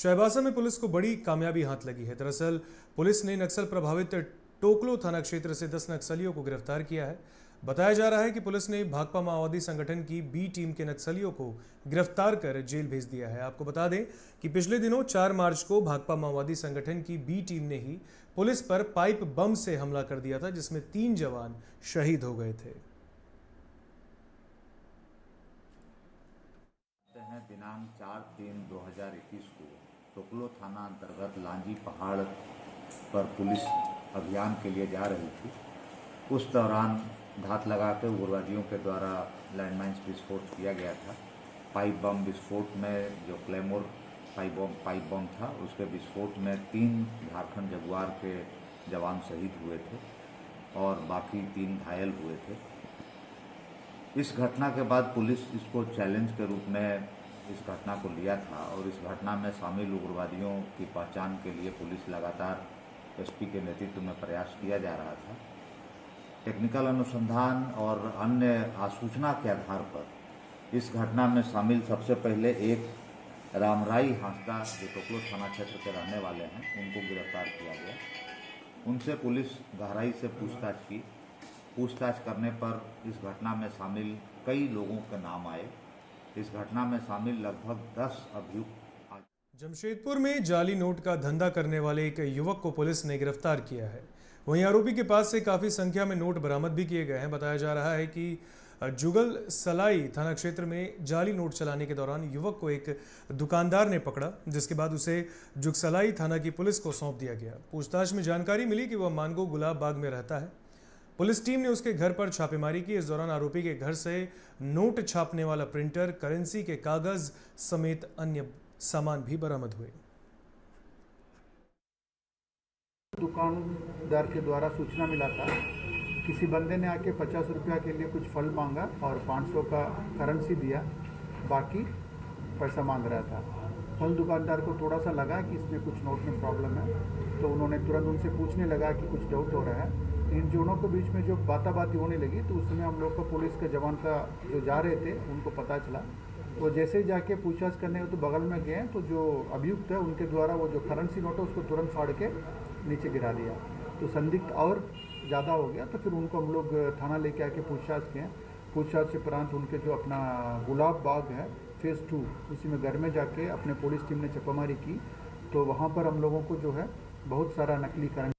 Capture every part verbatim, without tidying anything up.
चाईबासा में पुलिस को बड़ी कामयाबी हाथ लगी है। दरअसल पुलिस ने नक्सल प्रभावित टोकलो थाना क्षेत्र से दस नक्सलियों को गिरफ्तार किया है। बताया जा रहा है कि पुलिस ने भाकपा माओवादी संगठन की बी टीम के नक्सलियों को गिरफ्तार कर जेल भेज दिया है। आपको बता दें कि पिछले दिनों चार मार्च को भाकपा माओवादी संगठन की बी टीम ने ही पुलिस पर पाइप बम से हमला कर दिया था, जिसमें तीन जवान शहीद हो गए थे। हैं दिनांक चार तीन दो हजार इक्कीस को टोकलो थाना अंतर्गत लांजी पहाड़ पर पुलिस अभियान के लिए जा रही थी। उस दौरान घात लगाकर उग्रवादियों के द्वारा लैंडमाइंस विस्फोट किया गया था। पाइप बम विस्फोट में जो claymore pipe bomb pipe bomb था, उसके विस्फोट में तीन झारखंड जगुआर के जवान शहीद हुए थे और बाकी तीन घायल हुए थे। इस घटना के बाद पुलिस इसको चैलेंज के रूप में इस घटना को लिया था और इस घटना में शामिल उग्रवादियों की पहचान के लिए पुलिस लगातार एसपी के नेतृत्व में प्रयास किया जा रहा था। टेक्निकल अनुसंधान और अन्य आसूचना के आधार पर इस घटना में शामिल सबसे पहले एक रामराई हांसदा जो टोकलो थाना क्षेत्र के रहने वाले हैं, उनको गिरफ्तार किया गया। उनसे पुलिस गहराई से पूछताछ की। पूछताछ करने पर इस घटना में शामिल कई लोगों के नाम आए। इस घटना में शामिल लगभग दस अभियुक्त। जमशेदपुर में जाली नोट का धंधा करने वाले एक युवक को पुलिस ने गिरफ्तार किया है। वहीं आरोपी के पास से काफी संख्या में नोट बरामद भी किए गए हैं। बताया जा रहा है कि जुगल सलाई थाना क्षेत्र में जाली नोट चलाने के दौरान युवक को एक दुकानदार ने पकड़ा, जिसके बाद उसे जुगसलाई थाना की पुलिस को सौंप दिया गया। पूछताछ में जानकारी मिली कि वह मानगो गुलाब बाग में रहता है। पुलिस टीम ने उसके घर पर छापेमारी की। इस दौरान आरोपी के घर से नोट छापने वाला प्रिंटर, करेंसी के कागज समेत अन्य सामान भी बरामद हुए। दुकानदार के द्वारा सूचना मिला था, किसी बंदे ने आके पचास रुपया के लिए कुछ फल मांगा और पाँच सौ का करेंसी दिया, बाकी पैसा मांग रहा था। फल दुकानदार को थोड़ा सा लगा कि इसमें कुछ नोट में प्रॉब्लम है, तो उन्होंने तुरंत उनसे पूछने लगा कि कुछ डाउट हो रहा है। इन दोनों के बीच में जो बाताबाती होने लगी, तो उसमें हम लोग को पुलिस के जवान का जो जा रहे थे उनको पता चला। तो जैसे ही जाके पूछताछ करने तो बगल में गए, तो जो अभियुक्त है उनके द्वारा वो जो करेंसी नोट है उसको तुरंत फाड़ के नीचे गिरा दिया। तो संदिग्ध और ज़्यादा हो गया, तो फिर उनको हम लोग थाना लेके आके पूछताछ किए। पूछताछ के उपरांत उनके जो अपना गुलाब बाग है फेज़ टू, उसी में घर में जाके अपने पुलिस टीम ने छापेमारी की, तो वहाँ पर हम लोगों को जो है बहुत सारा नकली करेंसी।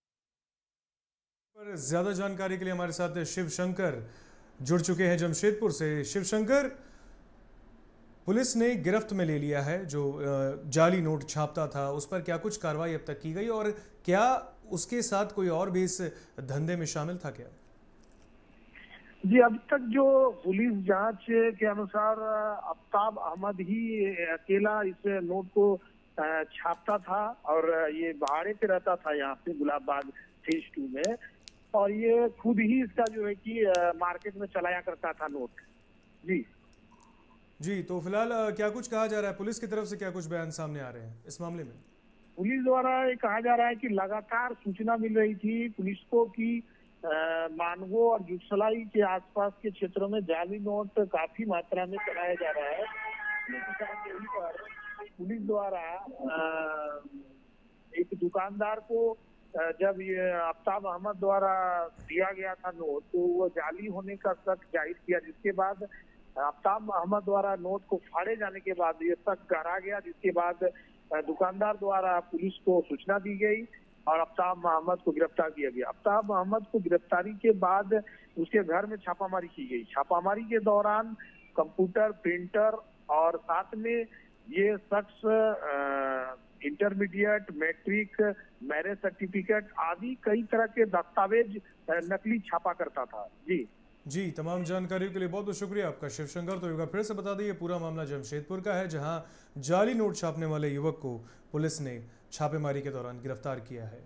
पर ज्यादा जानकारी के लिए हमारे साथ शिव शंकर जुड़ चुके हैं जमशेदपुर से। शिव शंकर, पुलिस ने गिरफ्त में ले लिया है जो जाली नोट छापता था, उस पर क्या कुछ कार्रवाई अब तक की गई और क्या उसके साथ कोई और भी इस धंधे में शामिल था क्या? जी, अब तक जो पुलिस जांच के अनुसार आफ्ताब अहमद ही अकेला इस नोट को छापता था और ये भाड़े पे रहता था यहाँ पे गुलाब बाग फेज टू में, और ये खुद ही इसका जो है कि मार्केट में चलाया करता था नोट। जी जी तो फिलहाल क्या कुछ कहा जा रहा है, पुलिस की तरफ से क्या कुछ बयान सामने आ रहे हैं इस मामले में? पुलिस द्वारा ये कहा जा रहा है कि लगातार सूचना मिल रही थी पुलिस को कि मानगो और जुगसलाई के आसपास के क्षेत्रों में जाली नोट काफी मात्रा में चलाया जा रहा है। पर पुलिस द्वारा एक दुकानदार को जब ये आफ्ताब अहमद द्वारा दिया गया था नोट, तो वो जाली होने का शक जाहिर किया, जिसके बाद आफ्ताब अहमद द्वारा नोट को फाड़े जाने के बाद ये शक गहरा गया, जिसके बाद दुकानदार द्वारा पुलिस को सूचना दी गई और आफ्ताब अहमद को गिरफ्तार किया गया। आफ्ताब अहमद को गिरफ्तारी के बाद उसके घर में छापामारी की गई। छापामारी के दौरान कंप्यूटर, प्रिंटर और साथ में ये शख्स इंटरमीडिएट, मैट्रिक, मैरिज सर्टिफिकेट आदि कई तरह के दस्तावेज नकली छापा करता था। जी जी तमाम जानकारी के लिए बहुत बहुत शुक्रिया आपका शिव शंकर। तो एक बार फिर से बता दें, ये पूरा मामला जमशेदपुर का है, जहां जाली नोट छापने वाले युवक को पुलिस ने छापेमारी के दौरान गिरफ्तार किया है।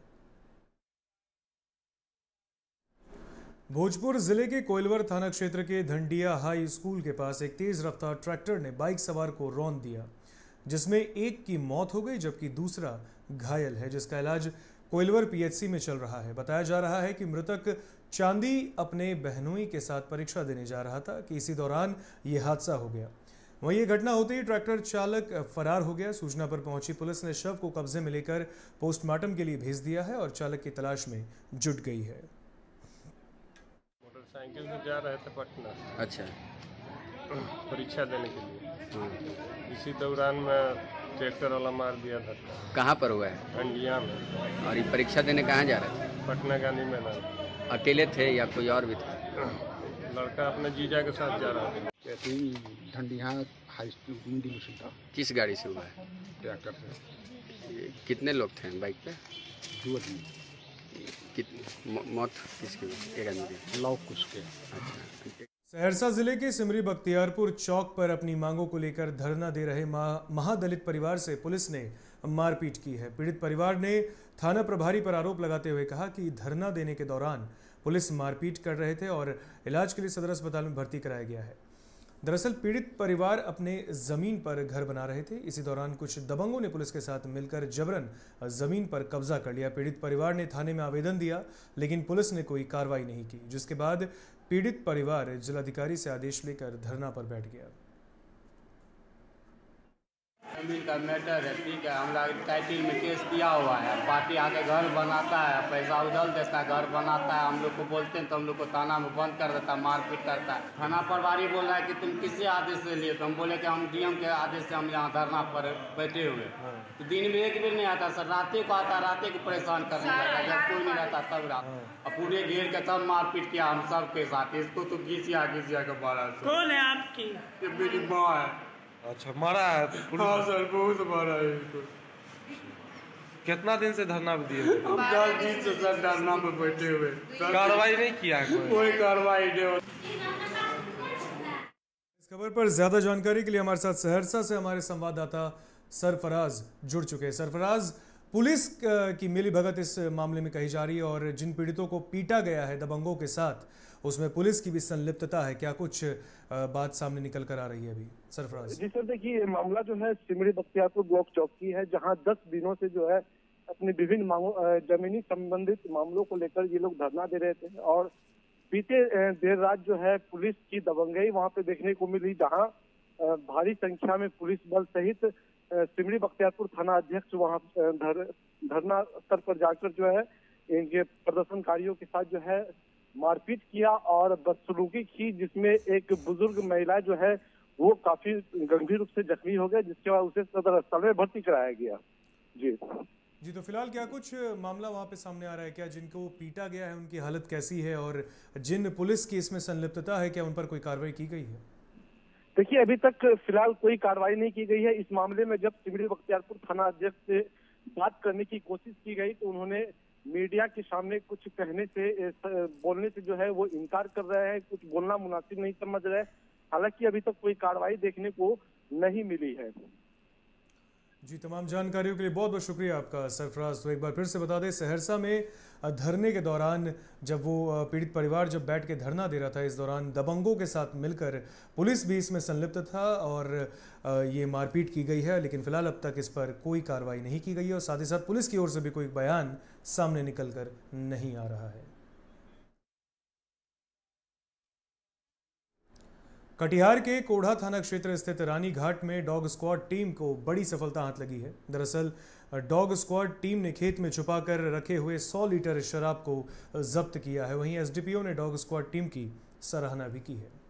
भोजपुर जिले के कोइलवर थाना क्षेत्र के धंडिया हाई स्कूल के पास एक तेज रफ्तार ट्रैक्टर ने बाइक सवार को रौंद दिया, जिसमें एक की मौत हो गई जबकि दूसरा घायल है, जिसका इलाज कोइलवर पीएचसी में चल रहा है। बताया जा रहा है कि मृतक चांदी अपने बहनोई के साथ परीक्षा देने जा रहा था कि इसी दौरान ये हादसा हो गया। वहीं ये घटना होते ही ट्रैक्टर चालक फरार हो गया। सूचना पर पहुंची पुलिस ने शव को कब्जे में लेकर पोस्टमार्टम के लिए भेज दिया है और चालक की तलाश में जुट गई है। मोटरसाइकिल से जा रहे थे पटना। अच्छा। परीक्षा देने के लिए। इसी दौरान में ट्रैक्टर वाला मार दिया धक्का। कहाँ पर हुआ है? अंडिया में। और ये परीक्षा देने कहाँ जा रहे थे? पटना गांधी मैदान। अकेले थे या कोई और भी था? लड़का अपने जीजा के साथ जा रहा था। Dhandiya high school middle school. किस गाड़ी से हुआ है? ट्रैक्टर से। कितने लोग थे बाइक पे? दो आदमी। कितनी मौत किसकी? एक आदमी की। लौ कुछ के। अच्छा। सहरसा जिले के सिमरी बख्तियारपुर चौक पर अपनी मांगों को लेकर धरना दे रहे महादलित परिवार से पुलिस ने मारपीट की है। पीड़ित परिवार ने थाना प्रभारी पर आरोप लगाते हुए कहा कि धरना देने के दौरान पुलिस मारपीट कर रहे थे और इलाज के लिए सदर अस्पताल में भर्ती कराया गया है। दरअसल पीड़ित परिवार अपने जमीन पर घर बना रहे थे। इसी दौरान कुछ दबंगों ने पुलिस के साथ मिलकर जबरन जमीन पर कब्जा कर लिया। पीड़ित परिवार ने थाने में आवेदन दिया, लेकिन पुलिस ने कोई कार्रवाई नहीं की, जिसके बाद पीड़ित परिवार जिलाधिकारी से आदेश लेकर धरना पर बैठ गया। जमीन का मैटर है, ठीक है, हम लोग टाइटिल में केस किया हुआ है। पार्टी आके घर बनाता है, पैसा उधल देता है, घर बनाता है, हम लोग को बोलते हैं तो हम लोग को थाना में बंद कर देता है, मारपीट करता है। थाना प्रभारी बोल रहा है कि तुम किसी आदेश से लिए? तो हम बोले कि हम डीएम के आदेश से हम यहाँ धरना पर बैठे हुए। तो दिन में एक भी नहीं आता सर, रात को आता, रात को परेशान करने लगता, जब कोई नहीं रहता तब रात। अब पूरे घेर के सब मारपीट किया हम सब के साथ। इसको तो घिसिया घिसिया के मारा। कौन है आपकी? ये मेरी माँ है। अच्छा, मारा है? हाँ सर, बहुत मारा है इसको। कितना दिन से धरना पे दिए? हम दस दिन से सर धरना पे बैठे हुए। कार्रवाई नहीं किया कोई? कोई कार्रवाई नहीं। इस खबर पर ज्यादा जानकारी के लिए हमारे साथ सहरसा से हमारे संवाददाता सरफराज जुड़ चुके हैं। सरफराज, पुलिस की मिलीभगत इस मामले में कही जा रही है और जिन पीड़ितों को पीटा गया है दबंगों के साथ, उसमें पुलिस की भी संलिप्तता है। क्या कुछ बात सामने निकल कर आ रही है अभी? सरफराज जी सर, देखिए मामला जो है सिमरी बख्तियारपुर ब्लॉक चौक की है, जहां दस दिनों से जो है अपनी विभिन्न मांगों जमीनी संबंधित मामलों को लेकर ये लोग धरना दे रहे थे। और बीते देर रात जो है पुलिस की दबंगई वहां पे देखने को मिली, जहां भारी संख्या में पुलिस बल सहित सिमरी बख्तियारपुर थाना अध्यक्ष वहां धर, धरना स्थल पर जाकर जो है इनके प्रदर्शनकारियों के साथ जो है मारपीट किया और बदसलूकी की, जिसमें एक बुजुर्ग महिला जो है वो काफी गंभीर रूप से जख्मी हो गए, जिसके बाद उसे सदर अस्पताल में भर्ती कराया गया। जी जी तो फिलहाल क्या कुछ मामला वहां पे सामने आ रहा है? क्या जिनको पीटा गया है उनकी हालत कैसी है और जिन पुलिस की इसमें संलिप्तता है क्या उन पर कोई कार्रवाई की गई है? देखिए, अभी तक फिलहाल कोई कार्रवाई नहीं की गई है। इस मामले में जब सिमरी बख्तियारपुर थाना अध्यक्ष से बात करने की कोशिश की गई तो उन्होंने मीडिया के सामने कुछ कहने से, बोलने से जो है वो इनकार कर रहे हैं, कुछ बोलना मुनासिब नहीं समझ रहे। हालांकि अभी तक कोई कार्रवाई देखने को नहीं मिली है। जी, तमाम जानकारियों के लिए बहुत बहुत शुक्रिया आपका सरफराज। तो एक बार फिर से बता दें, सहरसा में धरने के दौरान जब वो पीड़ित परिवार जब बैठ के धरना दे रहा था, इस दौरान दबंगों के साथ मिलकर पुलिस भी इसमें संलिप्त था और ये मारपीट की गई है, लेकिन फिलहाल अब तक इस पर कोई कार्रवाई नहीं की गई है और साथ ही साथ पुलिस की ओर से भी कोई बयान सामने निकल कर नहीं आ रहा है। कटिहार के कोढ़ा थाना क्षेत्र स्थित रानी घाट में डॉग स्क्वाड टीम को बड़ी सफलता हाथ लगी है। दरअसल डॉग स्क्वाड टीम ने खेत में छुपाकर रखे हुए सौ लीटर शराब को जब्त किया है। वहीं एसडीपीओ ने डॉग स्क्वाड टीम की सराहना भी की है।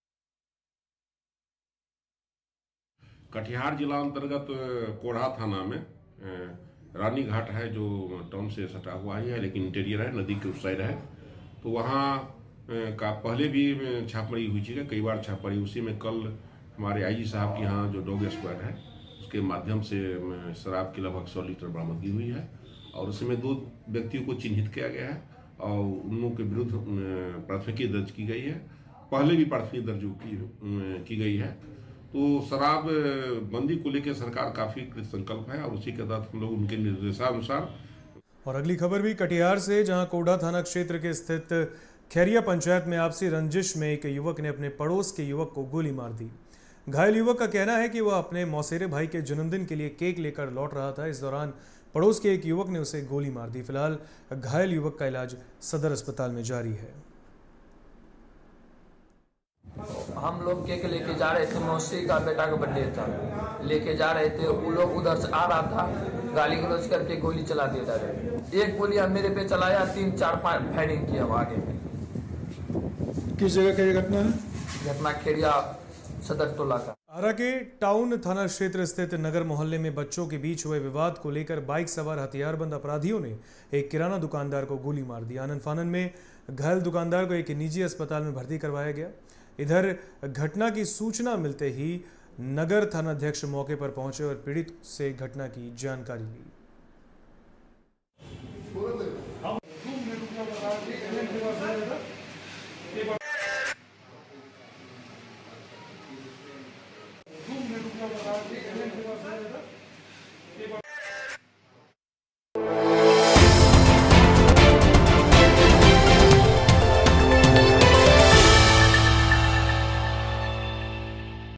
कटिहार जिला अंतर्गत कोढ़ा थाना में रानी घाट है, जो टाउन से सटा हुआ ही है लेकिन इंटीरियर है, नदी के उस साइड है। तो वहाँ का पहले भी छापमारी हुई थी, कई बार छापमारी। उसी में कल हमारे आईजी साहब के यहाँ जो डॉग स्क्वाड है उसके माध्यम से शराब की लगभग सौ लीटर बरामदगी हुई है और उसमें दो व्यक्तियों को चिन्हित किया गया है और उन लोगों के विरुद्ध प्राथमिकी दर्ज की गई है। पहले भी प्राथमिकी दर्ज की, की गई है। तो शराब बंदी को लेकर सरकार काफी कृत संकल्प है और उसी के तहत हम लोग उनके निर्देशानुसार। और अगली खबर भी कटिहार से, जहां कोढ़ा थाना क्षेत्र के स्थित खैरिया पंचायत में आपसी रंजिश में एक युवक ने अपने पड़ोस के युवक को गोली मार दी। घायल युवक का कहना है कि वह अपने मौसेरे भाई के जन्मदिन के लिए केक लेकर लौट रहा था। इस दौरान पड़ोस के एक युवक ने उसे गोली मार दी। फिलहाल घायल युवक का इलाज सदर अस्पताल में जारी है। हम लोग केक लेके जा रहे थे, मौसी का बेटा का बर्थडे था, लेके जा रहे थे, वो लोग उधर से आ रहा था, गाली गलौज करके गोली चला दिया डायरेक्ट। एक गोली मेरे पे चलाया, तीन चार पाँच फायरिंग किया आगे में। किस जगह का ये घटना है? घटना खेड़िया सदर टोला का। आरा के टाउन थाना क्षेत्र स्थित नगर मोहल्ले में बच्चों के बीच हुए विवाद को लेकर बाइक सवार हथियारबंद अपराधियों ने एक किराना दुकानदार को गोली मार दी। आनन फानन में घायल दुकानदार को एक निजी अस्पताल में भर्ती करवाया गया। इधर घटना की सूचना मिलते ही नगर थानाध्यक्ष मौके पर पहुंचे और पीड़ित से घटना की जानकारी ली।